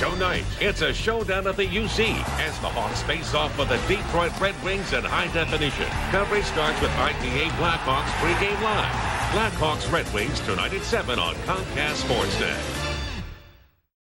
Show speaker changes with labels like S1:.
S1: show night. It's a showdown at the UC as the Hawks face off with the Detroit Red Wings in high definition. Coverage starts with IPA Blackhawks pregame live. Blackhawks Red Wings tonight at 7 on Comcast SportsNet.